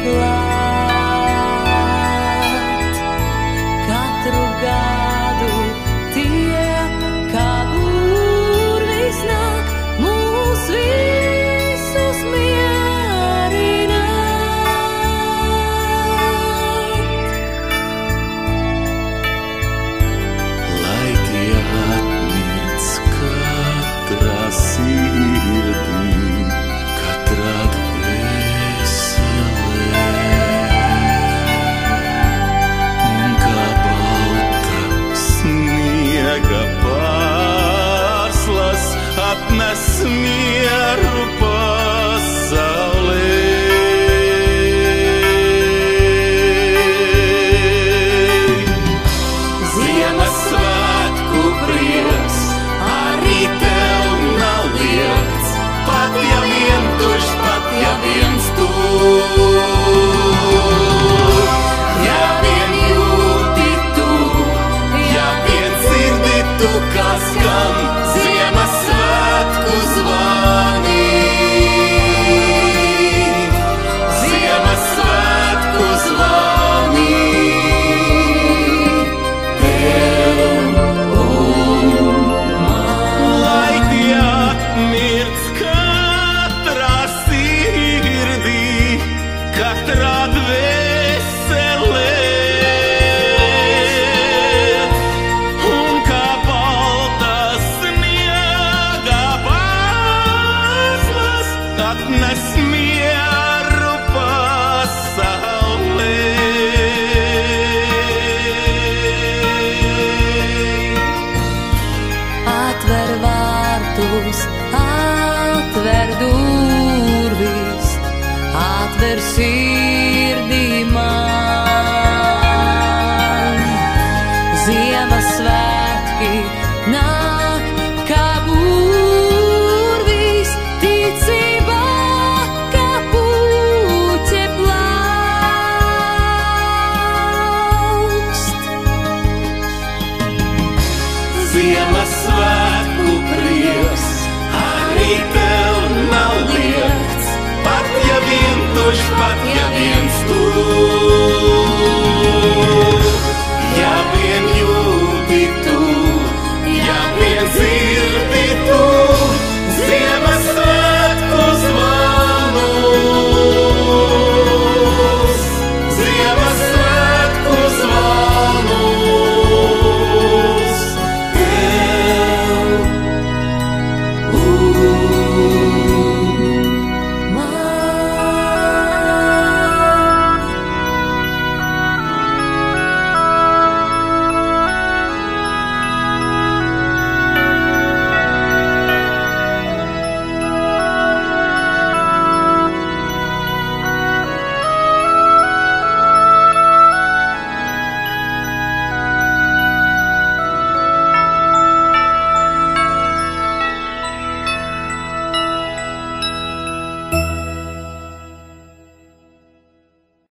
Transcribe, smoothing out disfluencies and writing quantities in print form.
klāt. Katru gadu tie, kā burvis nāk, mūs visus mierināt. Lai tie atmirds katrā sirdī, katrā dvēselē, un kā balta sniega pārslas atnes mieru pasaulē. Ziemassvētku prieks arī tev nav liekts, pat ja vien tuš, pat ja viens tur. Ja vien jūti tu, ja vien dzirdi tu, kas skan Ziemassvētku zvani. Ziemassvētku zvani. Lai tie atmirds katrā sirdī, katrā dvēselē, un kā balta sniega pārslas atnes mieru pasaulē. Atver vārtus, atver durvis, atver sirdī man. Ziemassvētki nāk kā burvis, ticībā kā puķe plaukst. Ziemassvētku prieks arī tev nav liekts, pat ja vien tuš, pat ja viens tur.